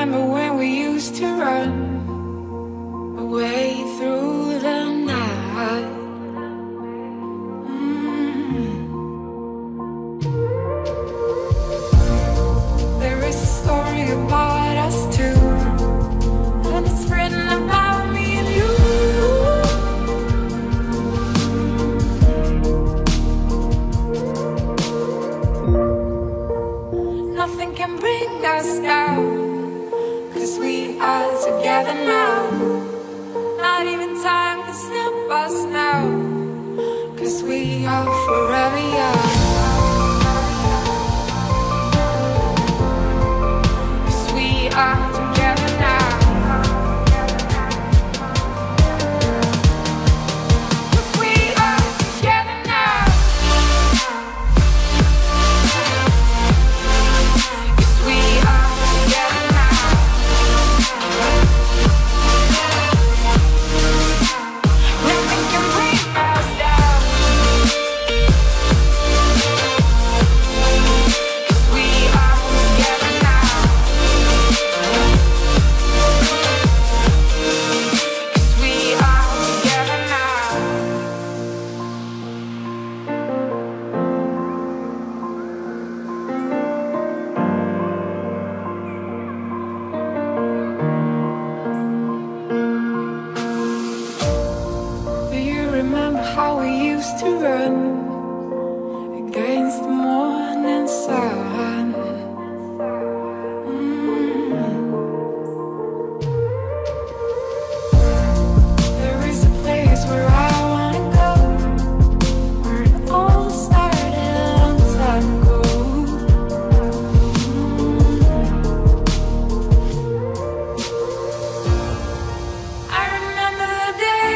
remember when we used to run away through the night. There is a story about us two, and it's written about me and you. Nothing can bring us down, 'cause we are together now. Not even time can stop us now, 'cause we are forever young. 'Cause we are together now. 'Cause we are together now. 'Cause we are together now. Nothing can bring us down, 'cause we are together now. 'Cause we are together now. Do you remember how we used to run against the morning sun? There is a place where I wanna go, where it all started a long time ago. I remember the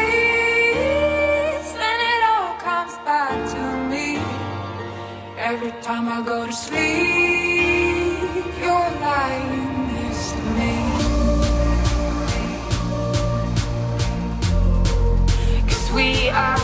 days, and it all comes back to me. Every time I go to sleep, you're lying next to me. 'Cause we are